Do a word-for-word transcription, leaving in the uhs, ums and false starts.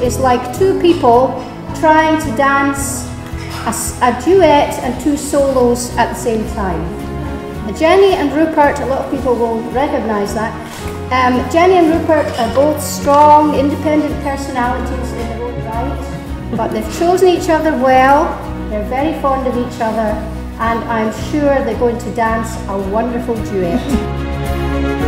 is like two people trying to dance a, a duet and two solos at the same time. Jenny and Rupert, a lot of people will recognise that. Um, Jenny and Rupert are both strong, independent personalities in their own right, but they've chosen each other well, they're very fond of each other, and I'm sure they're going to dance a wonderful duet.